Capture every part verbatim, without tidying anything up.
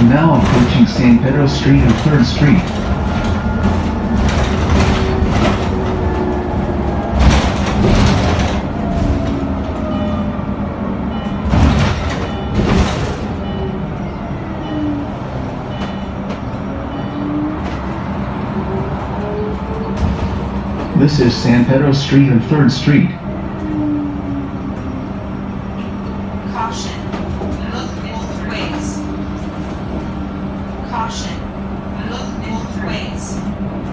Now approaching San Pedro Street and third Street. This is San Pedro Street and third Street. Caution, look both ways. Caution, look both ways.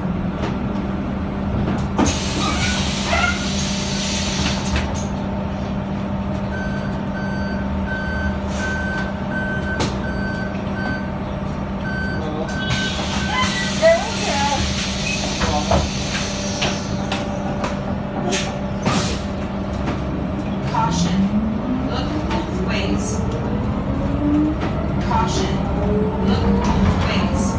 Caution, look both ways. Caution, look both ways.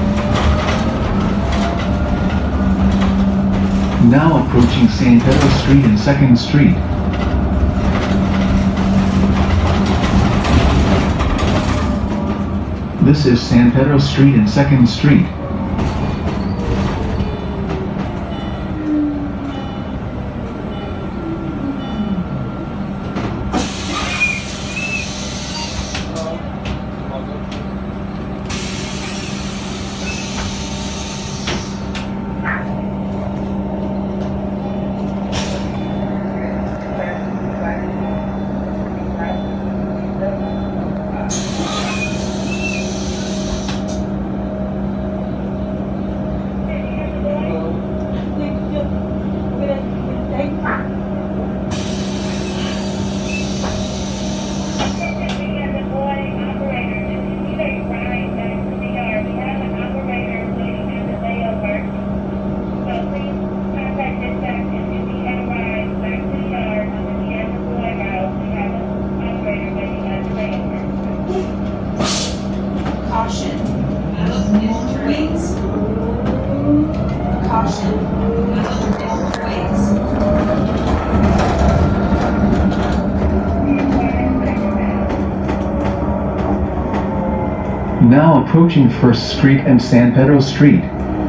Now approaching San Pedro Street and second Street. This is San Pedro Street and second Street. Caution, look both ways. Caution, look both ways. Now approaching first Street and San Pedro Street.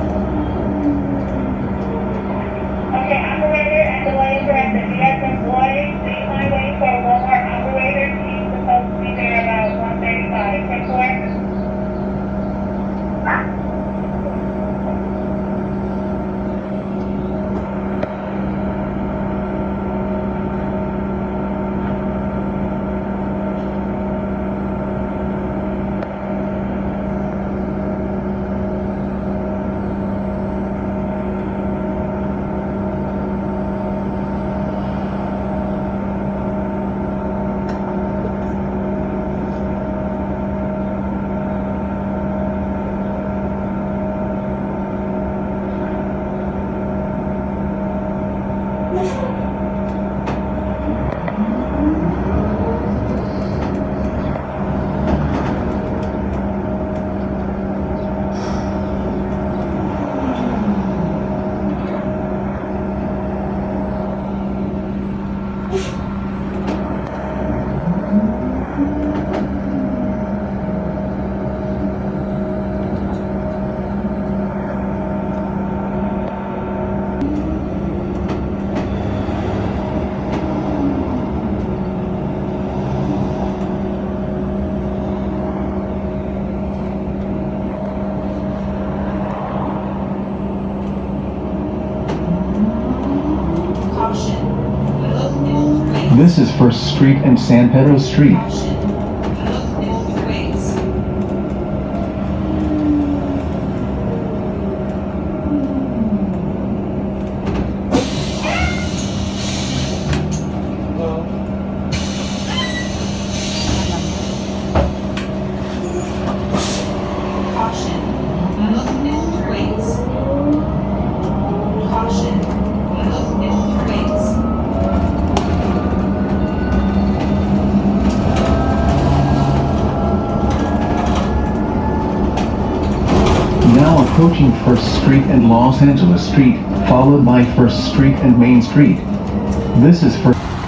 Okay, operator, at the way corrected. We have some boys, please line wait for one more operator. He's supposed to be there about one thirty-five. ten four. This is First Street and San Pedro Street. Caution, look both ways. Caution, look both ways. Caution, look both ways. Now approaching First Street and Los Angeles Street, followed by First Street and Main Street. This is First